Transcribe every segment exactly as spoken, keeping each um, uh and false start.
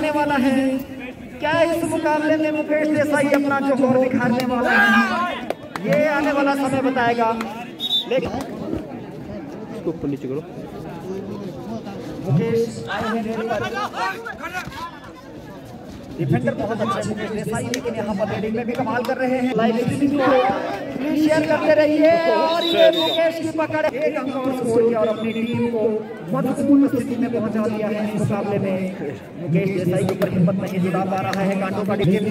दिखाने वाला है? क्या इस मुकाबले में मुकेश देसाई अपना जोहर दिखाने वाला है? ये आने वाला समय बताएगा। लेकिन इसको ऊपर नीचे करो। मुकेश डिफेंडर बहुत अच्छा है मुकेश देसाई, लेकिन यहाँ पर रेडिंग में भी कमाल कर रहे हैं। लाइव स्ट्रीमिंग को प्लीज शेयर करते रहिए। और ये मुकेश की पकड़ एक अंक और स्कोर किया और अपनी टीम को महत्वपूर्ण स्थिति में पहुंचा दिया है। इस मुकाबले में मुकेश देसाई के ऊपर हिम्मत नहीं जुटा पा रहा है कांटो का, लेकिन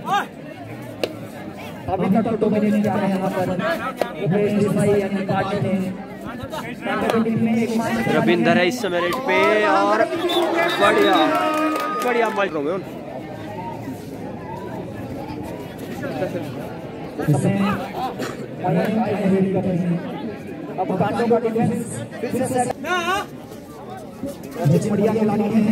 अभी तक तो डोमिनेट किया है यहाँ पर मुकेश देसाई अपनी पार्टी ने। रविंदर है इस समय रेट पे और बढ़िया बढ़िया माइक में अब कांटो का डिफेंस फिर से बढ़िया खिलाड़ी है।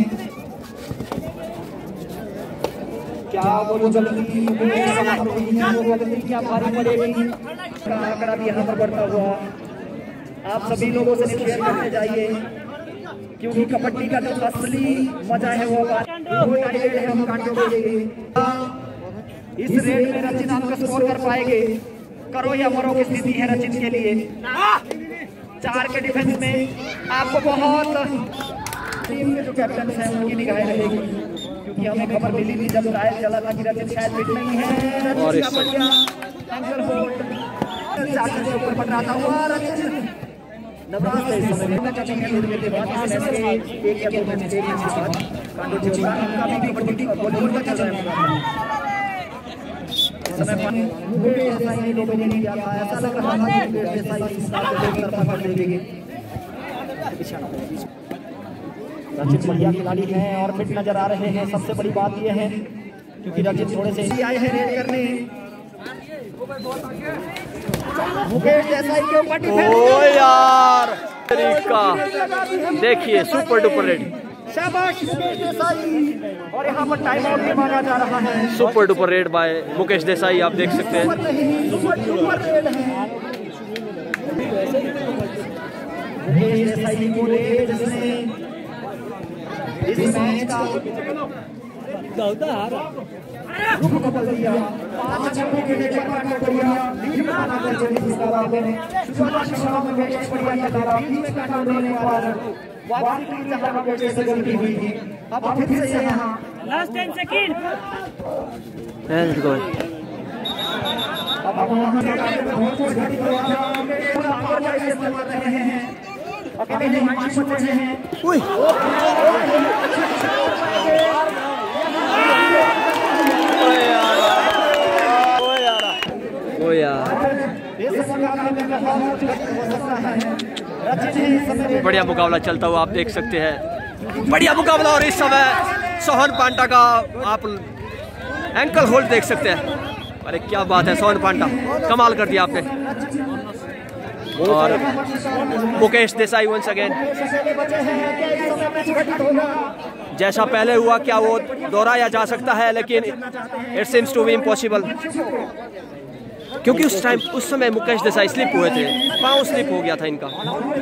क्या बोलो जल्दी क्या भारी पड़ेगी? आंकड़ा भी यहाँ पर बढ़ता हुआ आप सभी लोगों से शेयर करते जाइए, क्योंकि कबड्डी का जो असली मजा है वो है हम कांटो देंगे। इस रेट में रचिन आपका स्कोर कर पाएंगे? करो या मरो की स्थिति है रचिन के लिए। चार के डिफेंस में आपको बहुत टीम के जो कैप्टन हैं उनकी निगाहें रहेगी, क्योंकि हमें खबर मिली थी जब ट्रायल चला था कि रचिन शायद फिट नहीं है। और रचिन का बढ़िया एंगल होल्ड चार के ऊपर पटराता हुआ रचिन नवाज से इस समय में कमी है। थोड़ी देर बाद एक या दो मैच के बाद कांटो जीतेगा। काफी कबड्डी बॉलीवुड का चल रहा है समय मुकेश देसाई ने डोमिनेट किया था। ऐसा लग रहा था कि मुकेश देसाई इस बार को एक तरफा कर देंगे। रचिन बढ़िया खिलाड़ी हैं और फिट नजर आ रहे हैं। सबसे बड़ी बात यह है क्योंकि रचिन थोड़े से आए हैं रेड करने। मुकेश देसाई के ऊपर डिफेंस। ओ यार तरीका देखिए सुपर डुपर रेड। शाबाश मुकेश देसाई। और यहाँ पर टाइम आउट भी मांगा जा रहा है। Super duper raid by Mukesh Desai आप देख सकते हैं। सुपर डुपर रेड है मुकेश देसाई को ले जिसने इस मैच का रुख बदल दिया। पांच अंकों के लिए कांटो बढ़िया लीड बनाना कर चली इस मुकाबले में। शुरुआत में मुकेश बढ़िया खेला, बीच में कांटो देने वाला वापसी की जहां मुकेश से गलती हुई थी। अब फिर से यहां last ten second let's go. अब हम वहां से बहुत कुछ घड़ी करवाना पूरा और कैसे मार रहे हैं। अकेले हिमांशु बचे हैं। ओए ओ यार बढ़िया मुकाबला चलता हुआ आप देख सकते हैं। बढ़िया मुकाबला और इस समय सोहन पांटा का आप एंकल होल्ड देख सकते हैं। अरे क्या बात है, सोहन पांटा कमाल कर दिया आपने। और मुकेश देसाई वंस अगेन जैसा पहले हुआ क्या वो दोहराया जा सकता है, लेकिन it seems to be impossible, क्योंकि उस टाइम उस समय मुकेश देसाई स्लिप हुए थे, पाँव स्लिप हो गया था इनका।